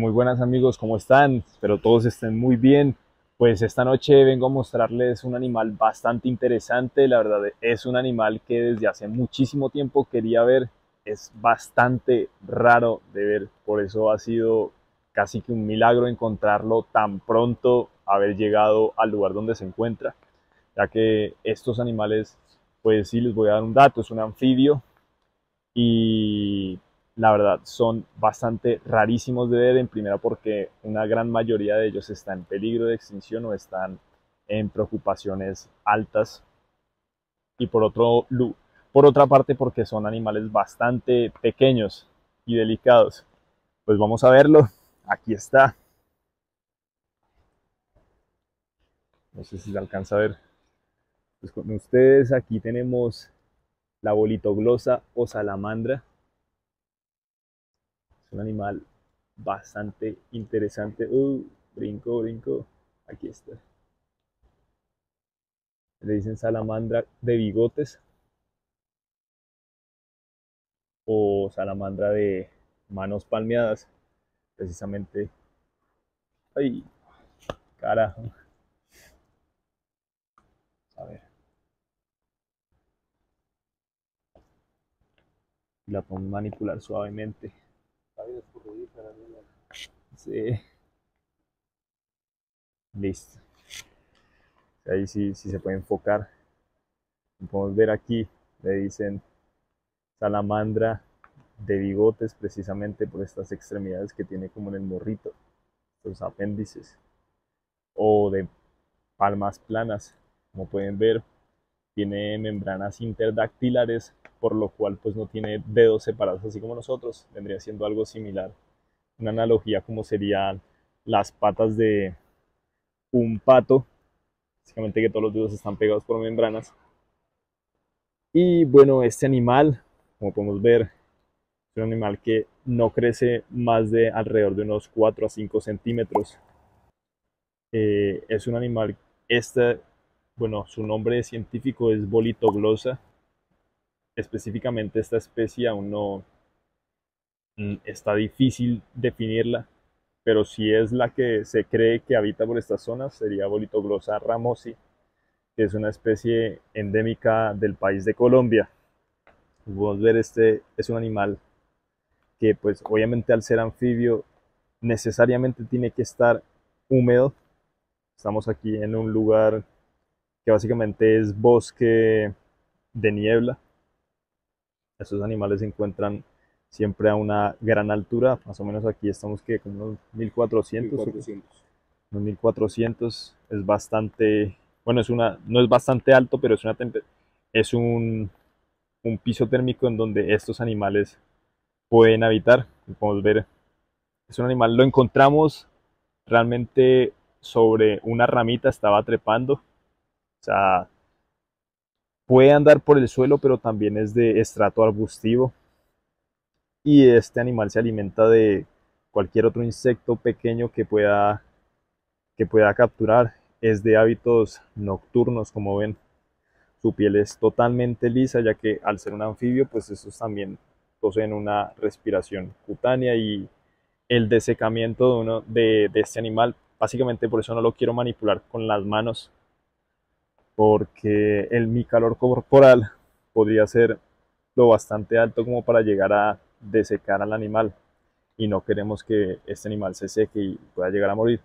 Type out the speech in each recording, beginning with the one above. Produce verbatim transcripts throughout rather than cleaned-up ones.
Muy buenas amigos, ¿cómo están? Espero todos estén muy bien. Pues esta noche vengo a mostrarles un animal bastante interesante. La verdad es un animal que desde hace muchísimo tiempo quería ver. Es bastante raro de ver, por eso ha sido casi que un milagro encontrarlo tan pronto, haber llegado al lugar donde se encuentra, ya que estos animales, pues sí, les voy a dar un dato, es un anfibio y la verdad son bastante rarísimos de ver, en primera porque una gran mayoría de ellos está en peligro de extinción o están en preocupaciones altas, y por otro por otra parte porque son animales bastante pequeños y delicados. Pues vamos a verlo. Aquí está. No sé si se alcanza a ver. Pues con ustedes aquí tenemos la bolitoglosa o salamandra. Es un animal bastante interesante. Uh, brinco, brinco. Aquí está. Le dicen salamandra de bigotes o salamandra de manos palmeadas. Precisamente. Ay, carajo. A ver. La podemos manipular suavemente. Sí. Listo. Ahí sí, sí se puede enfocar. Podemos ver aquí. Le dicen salamandra de bigotes precisamente por estas extremidades que tiene como en el morrito, los apéndices, o de palmas planas. Como pueden ver, tiene membranas interdactilares, por lo cual pues no tiene dedos separados así como nosotros. Vendría siendo algo similar, una analogía como serían las patas de un pato, básicamente que todos los dedos están pegados por membranas. Y bueno, este animal, como podemos ver, es un animal que no crece más de alrededor de unos cuatro a cinco centímetros. Eh, es un animal, este, bueno, su nombre científico es Bolitoglosa. Específicamente esta especie aún no mm, está difícil definirla, pero si es la que se cree que habita por estas zonas, sería Bolitoglosa ramosi, que es una especie endémica del país de Colombia. Podemos ver, este es un animal que pues obviamente al ser anfibio necesariamente tiene que estar húmedo. Estamos aquí en un lugar que básicamente es bosque de niebla. Estos animales se encuentran siempre a una gran altura, más o menos aquí estamos que con unos mil cuatrocientos, mil cuatrocientos. unos mil cuatrocientos, es bastante, bueno, es una, no es bastante alto, pero es, una, es un, un piso térmico en donde estos animales pueden habitar. Como podemos ver, es un animal, lo encontramos realmente sobre una ramita, estaba trepando, o sea, puede andar por el suelo, pero también es de estrato arbustivo. Y este animal se alimenta de cualquier otro insecto pequeño que pueda, que pueda capturar. Es de hábitos nocturnos, como ven. Su piel es totalmente lisa, ya que al ser un anfibio, pues estos también poseen una respiración cutánea, y el desecamiento de, uno, de, de este animal, básicamente por eso no lo quiero manipular con las manos, porque el, mi calor corporal podría ser lo bastante alto como para llegar a desecar al animal, y no queremos que este animal se seque y pueda llegar a morir.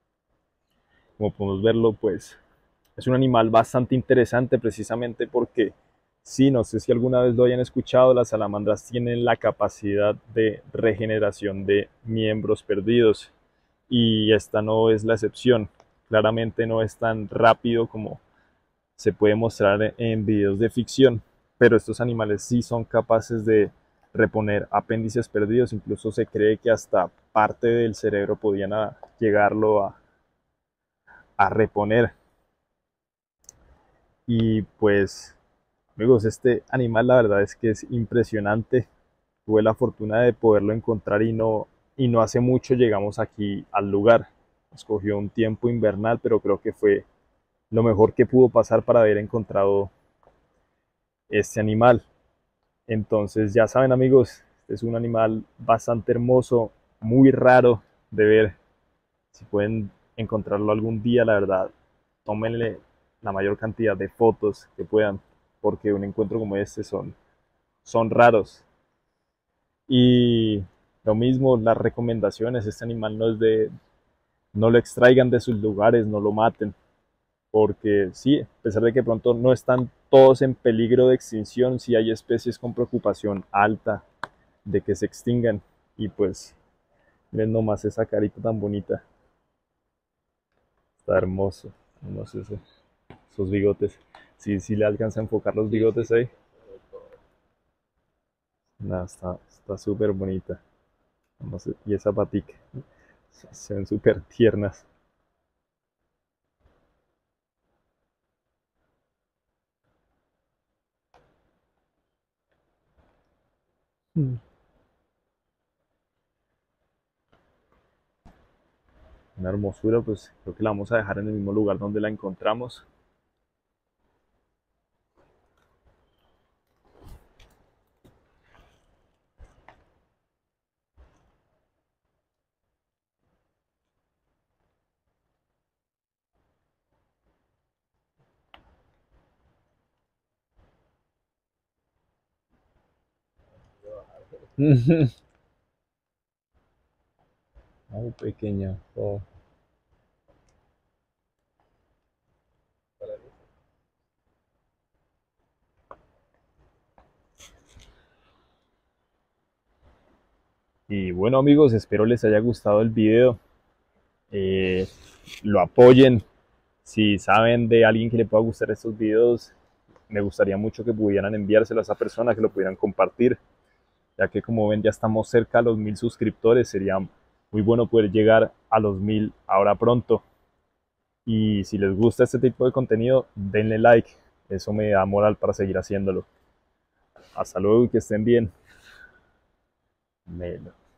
Como podemos verlo, pues es un animal bastante interesante precisamente porque, sí, no sé si alguna vez lo hayan escuchado, las salamandras tienen la capacidad de regeneración de miembros perdidos, y esta no es la excepción. Claramente no es tan rápido como se puede mostrar en videos de ficción, pero estos animales sí son capaces de reponer apéndices perdidos. Incluso se cree que hasta parte del cerebro podían a llegarlo a, a reponer. Y pues, amigos, este animal la verdad es que es impresionante. Tuve la fortuna de poderlo encontrar y no, y no hace mucho llegamos aquí al lugar. Nos cogió un tiempo invernal, pero creo que fue lo mejor que pudo pasar para haber encontrado este animal. Entonces ya saben amigos, este es un animal bastante hermoso, muy raro, de ver. Si pueden encontrarlo algún día, la verdad, tómenle la mayor cantidad de fotos que puedan, porque un encuentro como este son, son raros. Y lo mismo, las recomendaciones, este animal no es de, no lo extraigan de sus lugares, no lo maten, porque sí, a pesar de que pronto no están todos en peligro de extinción, sí hay especies con preocupación alta de que se extingan. Y pues, miren nomás esa carita tan bonita, está hermoso, hermoso ese, esos bigotes. Sí, sí le alcanza a enfocar los bigotes ahí. Nada, está está súper bonita. Vamos a- y esa patica, se ven súper tiernas. Mm. Una hermosura, pues creo que la vamos a dejar en el mismo lugar donde la encontramos. Ay, pequeña. Oh. Y bueno amigos, espero les haya gustado el video. Eh, lo apoyen. Si saben de alguien que le pueda gustar estos videos, me gustaría mucho que pudieran enviárselo a esa persona, que lo pudieran compartir, ya que como ven ya estamos cerca a los mil suscriptores. Sería muy bueno poder llegar a los mil ahora pronto. Y si les gusta este tipo de contenido, denle like. Eso me da moral para seguir haciéndolo. Hasta luego y que estén bien. Melo.